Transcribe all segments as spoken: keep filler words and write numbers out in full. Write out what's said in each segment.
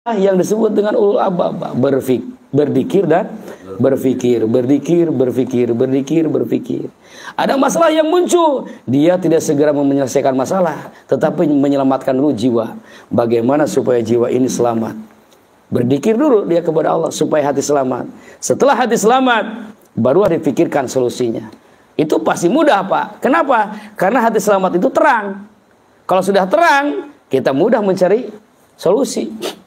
yang disebut dengan ulul albab, berfik, berzikir dan berfikir, berzikir, berfikir, berzikir, berfikir. Ada masalah yang muncul, dia tidak segera menyelesaikan masalah, tetapi menyelamatkan dulu jiwa. Bagaimana supaya jiwa ini selamat? Berzikir dulu dia kepada Allah supaya hati selamat. Setelah hati selamat, baru dipikirkan solusinya. Itu pasti mudah, Pak. Kenapa? Karena hati selamat itu terang. Kalau sudah terang, kita mudah mencari solusi.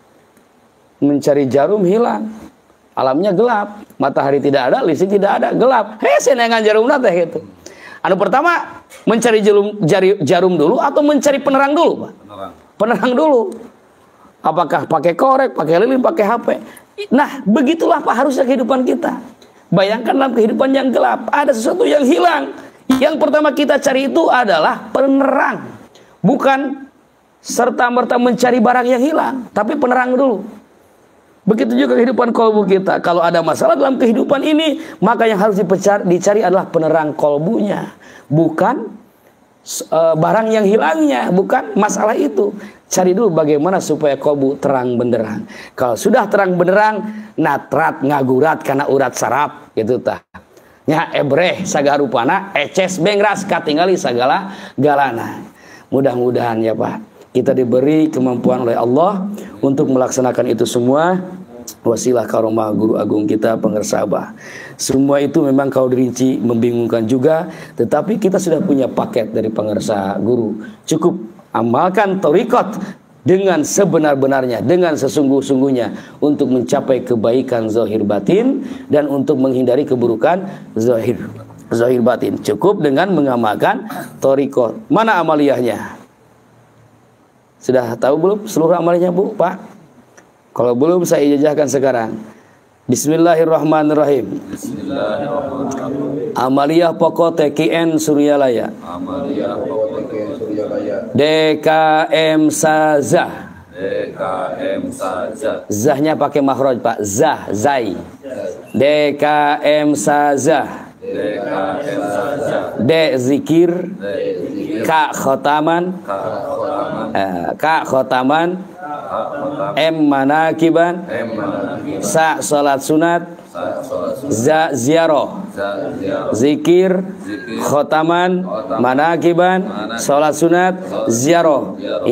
Mencari jarum hilang, alamnya gelap, matahari tidak ada, listrik tidak ada, gelap. Hei, senengan jarum nate gitu. Anu pertama, mencari jarum, jari, jarum dulu atau mencari penerang dulu, Pak? Penerang. Penerang dulu. Apakah pakai korek, pakai lilin, pakai H P? Nah, begitulah Pak harusnya kehidupan kita. Bayangkan dalam kehidupan yang gelap, ada sesuatu yang hilang. Yang pertama kita cari itu adalah penerang. Bukan serta-merta mencari barang yang hilang, tapi penerang dulu. Begitu juga kehidupan kolbu kita. Kalau ada masalah dalam kehidupan ini, maka yang harus dicari adalah penerang kolbunya. Bukan uh, barang yang hilangnya, bukan masalah itu. Cari dulu bagaimana supaya kolbu terang benderang. Kalau sudah terang benderang, natrat ngagurat karena urat saraf. Gitu tah. Nya ebreh sagarupana, eces bengras katingali sagala galana. Mudah-mudahan ya Pak, kita diberi kemampuan oleh Allah untuk melaksanakan itu semua. Wasilah karomah guru agung kita Pengersa Abah. Semua itu memang kalau dirinci membingungkan juga, tetapi kita sudah punya paket dari Pengersa Guru. Cukup amalkan thariqat dengan sebenar-benarnya, dengan sesungguh-sungguhnya untuk mencapai kebaikan zahir batin dan untuk menghindari keburukan zahir zahir batin. Cukup dengan mengamalkan thariqat. Mana amaliyahnya? Sudah tahu belum seluruh amalnya, Bu, Pak? Kalau belum, saya ijazahkan sekarang. Bismillahirrahmanirrahim. Bismillahirrahmanirrahim. Amaliyah pokok T K N Suryalaya. Amaliyah pokok T K N Suryalaya. D K M Sazah. D K M Sazah. Zahnya pakai makhraj, Pak. Zah, zai. D K M Sazah. D K M Sazah. D zikir. K khotaman. K khotaman. M manakiban. Sa salat sunat. Za ziarah. Zikir. Khotaman. Manakiban. Salat sunat. Ziarah.